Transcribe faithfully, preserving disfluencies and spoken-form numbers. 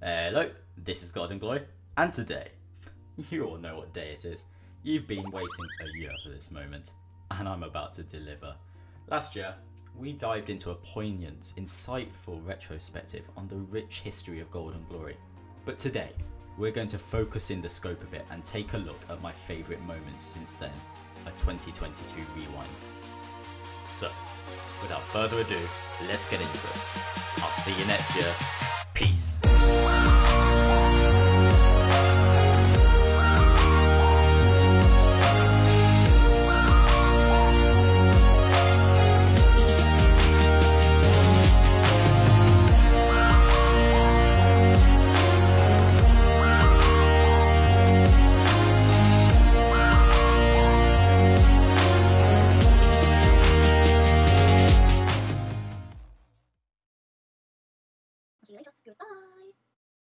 Hello, this is GoldandGlory, and today, you all know what day it is. You've been waiting a year for this moment, and I'm about to deliver. Last year, we dived into a poignant, insightful retrospective on the rich history of GoldandGlory. But today, we're going to focus in the scope a bit and take a look at my favourite moments since then, a twenty twenty-two rewind. So, without further ado, let's get into it. I'll see you next year. Peace. See you later. Goodbye.